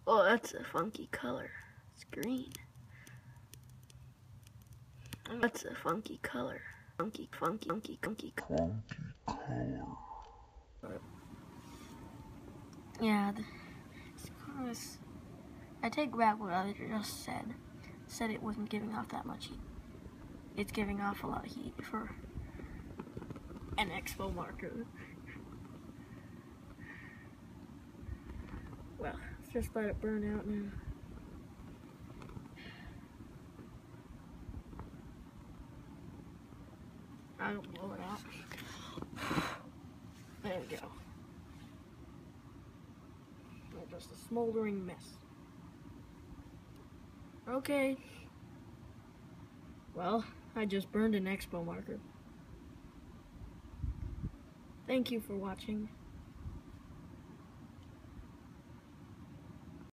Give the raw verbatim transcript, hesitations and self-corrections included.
Oh, that's a funky color. It's green. That's a funky color. Funky, funky, funky, funky, funky color. Yeah, it's because I take back what I just said. Said it wasn't giving off that much heat. It's giving off a lot of heat for an expo marker. Well, let's just let it burn out now. I don't blow it out. There we go. They're just a smoldering mess. Okay. Well, I just burned an expo marker. Thank you for watching.